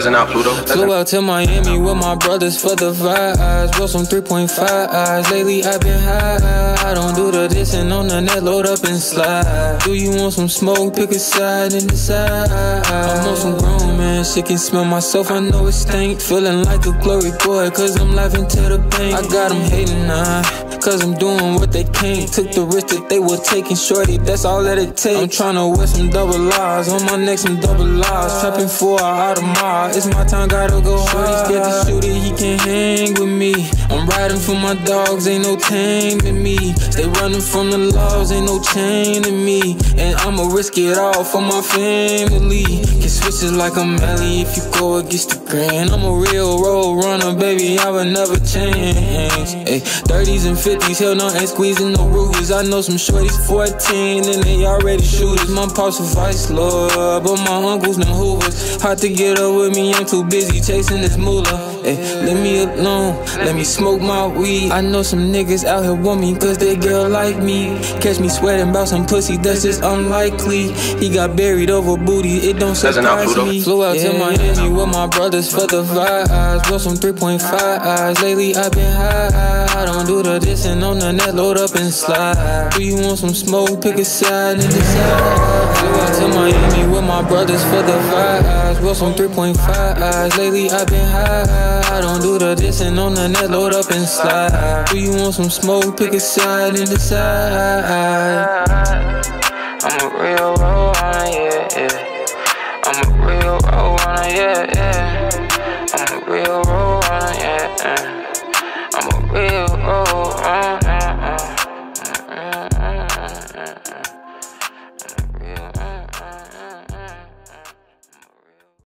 Cousin out, Pluto. Flew out to Miami with my brothers for the vibes. Roll some 3.5. Lately I've been high. I don't do the dissing on the net, load up and slide. Do you want some smoke? Pick a side and decide. I'm on some grown man shit, can smell myself, I know it stink. Feeling like a glory boy, cause I'm laughing to the bank. I got them hating now, cause I'm doing what they can't. Took the risk that they were taking, shorty, that's all that it takes. I'm tryna wear some double R's, on my neck some double R's. Trapping for out of my, it's my time, gotta go hard. Shorty scared to shoot it, he can't hang with me. I'm riding for my dogs, ain't no taming me. Stay running from the laws, ain't no chain to me. And I'ma risk it all for my family. Get switches like a Melly if you go against the grain. I'm a real road runner, baby, I would never change. Ay, 30s and 50s, hell no, ain't squeezing no rubies. I know some shorties 14 and they already shooters. My pops a vice lord, but my uncles them hoovers. Hard to get up with me, I'm too busy chasing this moolah. Ay, leave me alone, let me smoke my weed. I know some niggas out here want me cause they girl like me. Catch me sweating about some pussy, that's just unlikely. He got buried over booty, it don't surprise me. Flew out to Miami with my brothers for the vibes. Roll some 3.5. Lately I've been high. I don't do the dissing on the net, load up and slide. Do you want some smoke? Pick a side and decide. Flew out to Miami with my brothers for the vibes. Roll some 3.5. Lately I've been high. I don't do the dissing on the net, load up and slide. Do you want some smoke? Pick a side and decide. I'm a real road runner, yeah, yeah. I'm a real road runner.